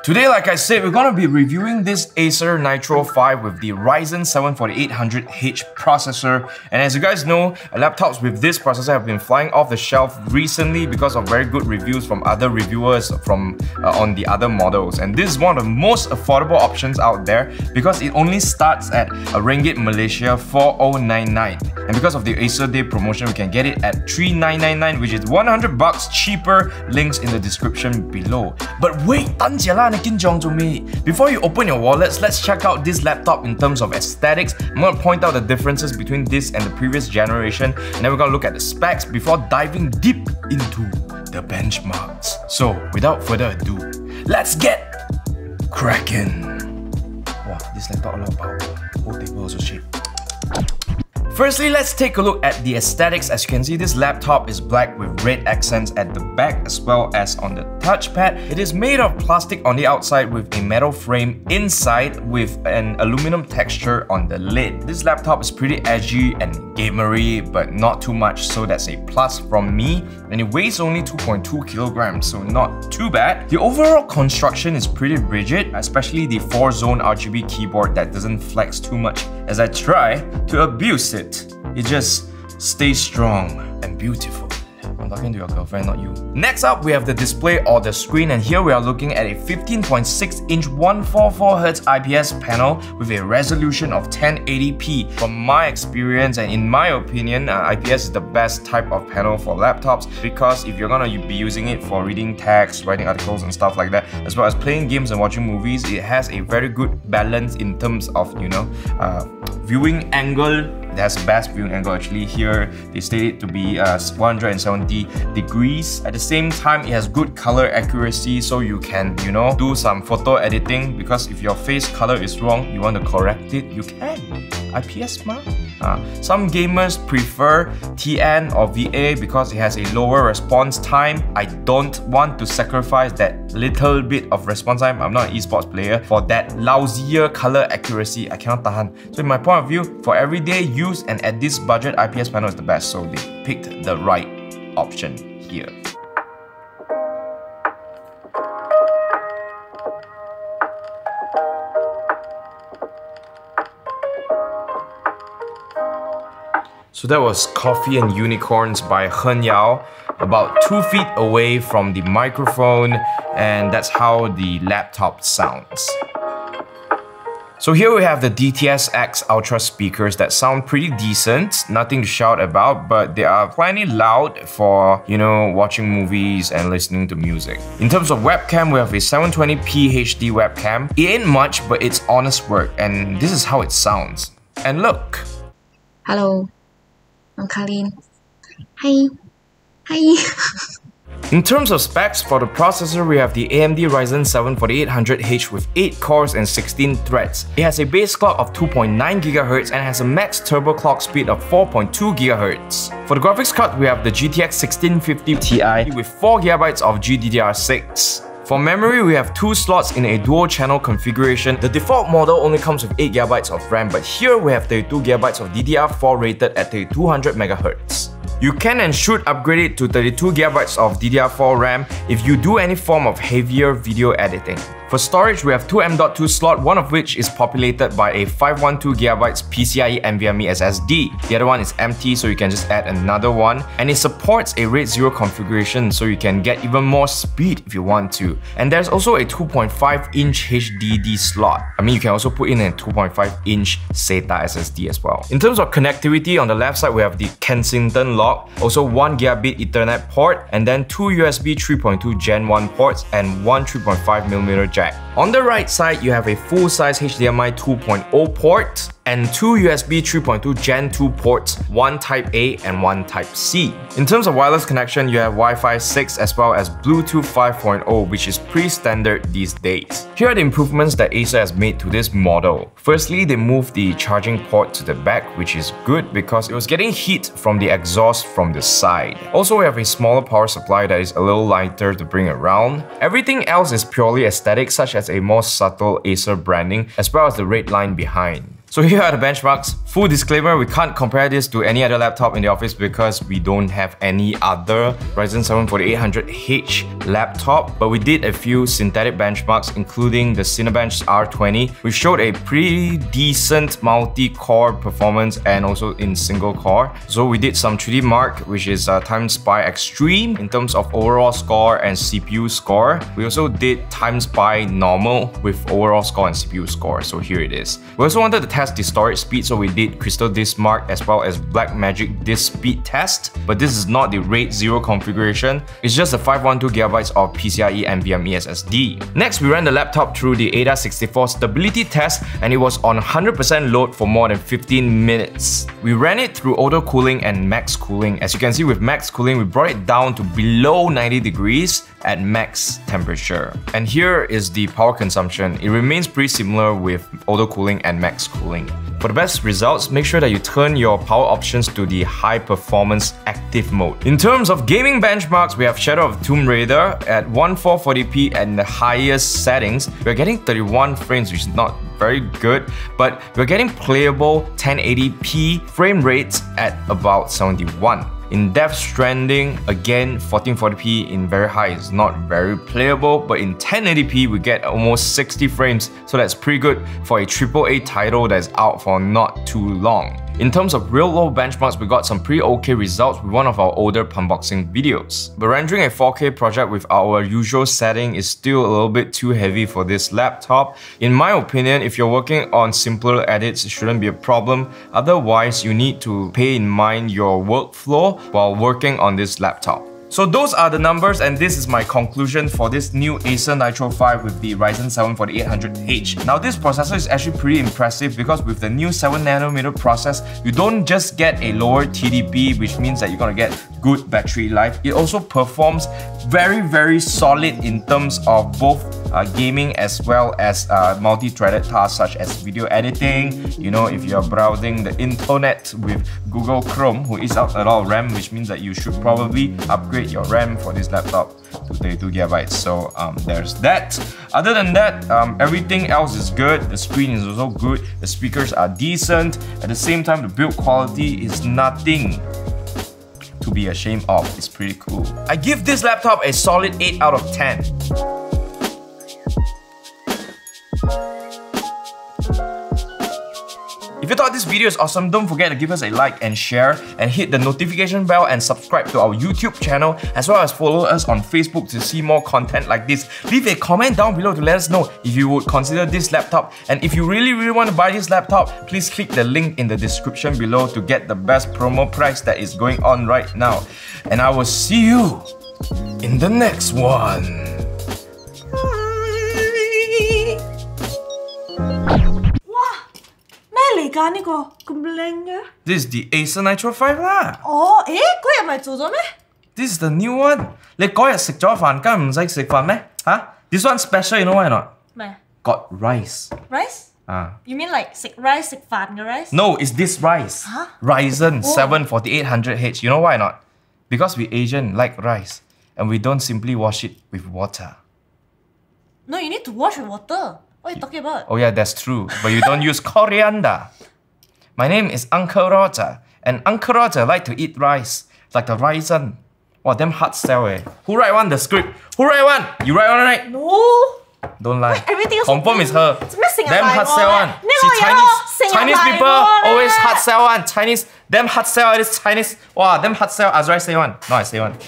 Today, like I said, we're gonna be reviewing this Acer Nitro 5 with the Ryzen 7 4800H processor. And as you guys know, laptops with this processor have been flying off the shelf recently because of very good reviews from other reviewers on the other models. And this is one of the most affordable options out there because it only starts at Ringgit Malaysia 4099. And because of the Acer Day promotion, we can get it at 3999, which is 100 bucks cheaper. Links in the description below. But wait, before you open your wallets, let's check out this laptop in terms of aesthetics. I'm going to point out the differences between this and the previous generation, and then we're going to look at the specs before diving deep into the benchmarks. So, without further ado, let's get cracking. Wow, this laptop a lot of power. Whole table also shake. Firstly, let's take a look at the aesthetics. As you can see, this laptop is black with red accents at the back as well as on the touchpad. It is made of plastic on the outside with a metal frame inside with an aluminum texture on the lid. This laptop is pretty edgy and gamery, but not too much, so that's a plus from me. And it weighs only 2.2 kilograms, so not too bad. The overall construction is pretty rigid, especially the 4-zone RGB keyboard that doesn't flex too much as I try to abuse it. It just stays strong and beautiful. I'm talking to your girlfriend, not you. Next up, we have the display or the screen, and here we are looking at a 15.6-inch 144Hz IPS panel with a resolution of 1080p. From my experience and in my opinion, IPS is the best type of panel for laptops because if you're gonna be using it for reading text, writing articles and stuff like that, as well as playing games and watching movies, it has a very good balance in terms of, viewing angle. It has best viewing angle actually. Here they state it to be 170 degrees. At the same time, it has good color accuracy, so you can do some photo editing, because if your face color is wrong, you want to correct it, you can. IPS ma. Some gamers prefer TN or VA because it has a lower response time. I don't want to sacrifice that little bit of response time. I'm not an esports player for that lousier color accuracy. I cannot tahan. So in my point of view, for everyday use and at this budget, IPS panel is the best. So they picked the right option here. So that was Coffee and Unicorns by Hen Yao, about 2 feet away from the microphone, and that's how the laptop sounds. So here we have the DTS-X Ultra speakers that sound pretty decent, nothing to shout about, but they are plenty loud for, watching movies and listening to music. In terms of webcam, we have a 720p HD webcam. It ain't much, but it's honest work, and this is how it sounds. And look. Hello. I'm Colleen. Hi. Hi. In terms of specs, for the processor, we have the AMD Ryzen 7 4800H with 8 cores and 16 threads. It has a base clock of 2.9 GHz and has a max turbo clock speed of 4.2 GHz. For the graphics card, we have the GTX 1650 Ti with 4GB of GDDR6. For memory, we have 2 slots in a dual-channel configuration. The default model only comes with 8GB of RAM, but here we have 32GB of DDR4 rated at 200 MHz. You can and should upgrade it to 32GB of DDR4 RAM if you do any form of heavier video editing. For storage, we have 2 M.2 slot, one of which is populated by a 512GB PCIe NVMe SSD. The other one is empty, so you can just add another one. And it supports a RAID 0 configuration, so you can get even more speed if you want to. And there's also a 2.5-inch HDD slot. You can also put in a 2.5-inch SATA SSD as well. In terms of connectivity, on the left side, we have the Kensington lock, also 1 gigabit Ethernet port, and then 2 USB 3.2 Gen 1 ports and 1 3.5mm jack. On the right side, you have a full-size HDMI 2.0 port and 2 USB 3.2 Gen 2 ports, 1 Type A and 1 Type C. In terms of wireless connection, you have Wi-Fi 6 as well as Bluetooth 5.0, which is pretty standard these days. Here are the improvements that Acer has made to this model. Firstly, they moved the charging port to the back, which is good because it was getting heat from the exhaust from the side. Also, we have a smaller power supply that is a little lighter to bring around. Everything else is purely aesthetic, such as a more subtle Acer branding as well as the red line behind. So here are the benchmarks. Full disclaimer, we can't compare this to any other laptop in the office because we don't have any other Ryzen 7 4800H laptop, but we did a few synthetic benchmarks including the Cinebench R20, which showed a pretty decent multi-core performance and also in single core. So we did some 3D Mark, which is times by extreme in terms of overall score and CPU score. We also did times by normal with overall score and CPU score, so here it is. We also wanted to test the storage speed, so we did Crystal Disk Mark as well as Blackmagic Disk Speed test, but this is not the RAID 0 configuration, it's just the 512GB of PCIe NVMe SSD. Next, we ran the laptop through the AIDA64 stability test and it was on 100% load for more than 15 minutes. We ran it through auto cooling and max cooling. As you can see, with max cooling, we brought it down to below 90 degrees at max temperature. And here is the power consumption. It remains pretty similar with auto cooling and max cooling. For the best results, make sure that you turn your power options to the high performance active mode. In terms of gaming benchmarks, we have Shadow of Tomb Raider at 1440p and the highest settings. We're getting 31 frames, which is not very good, but we're getting playable 1080p frame rates at about 71. In Death Stranding, again 1440p in very high is not very playable, but in 1080p we get almost 60 frames, so that's pretty good for a AAA title that's out for not too long. In terms of real-world benchmarks, we got some pretty okay results with one of our older unboxing videos. But rendering a 4K project with our usual setting is still a little bit too heavy for this laptop. In my opinion, if you're working on simpler edits, it shouldn't be a problem. Otherwise, you need to pay in mind your workflow while working on this laptop. So those are the numbers, and this is my conclusion for this new Acer Nitro 5 with the Ryzen 7 4800H. Now this processor is actually pretty impressive because with the new 7nm process, you don't just get a lower TDP, which means that you're gonna get good battery life. It also performs very solid in terms of both gaming as well as multi-threaded tasks such as video editing. You know, if you're browsing the internet with Google Chrome, who eats out a lot of RAM, which means that you should probably upgrade your RAM for this laptop to 32GB. So there's that. Other than that, everything else is good. The screen is also good. The speakers are decent. At the same time, the build quality is nothing to be ashamed of. It's pretty cool. I give this laptop a solid 8 out of 10. If you thought this video is awesome, don't forget to give us a like and share, and hit the notification bell and subscribe to our YouTube channel, as well as follow us on Facebook to see more content like this. Leave a comment down below to let us know if you would consider this laptop, and if you really want to buy this laptop, please click the link in the description below to get the best promo price that is going on right now. And I will see you in the next one. This is the Acer Nitro 5 lah. Oh, 嗰日咪做咗咩? This is the new one. 你嗰日食咗飯，今日唔使食飯咩？吓 ？This one special, you know why not? 咩? Got rice. Rice? You mean like 食 rice 食飯嘅 rice? No, it's this rice. Huh? Ryzen 7 4800H. You know why not? Because we Asian like rice, and we don't simply wash it with water. No, you need to wash with water. What are you talking about? Oh yeah, that's true. But you don't use coriander. My name is Uncle Roger, and Uncle Roger like to eat rice, like the Ryzen. Wow, damn hard sell eh. Who write one the script? Who write one? You write one right? No. Don't lie. Everything is confirm is her. Damn hard sell one. See, Chinese people always hard sell one. Chinese, damn hard sell this Chinese. Wow, damn hard sell. Azrai say one. No, I say one.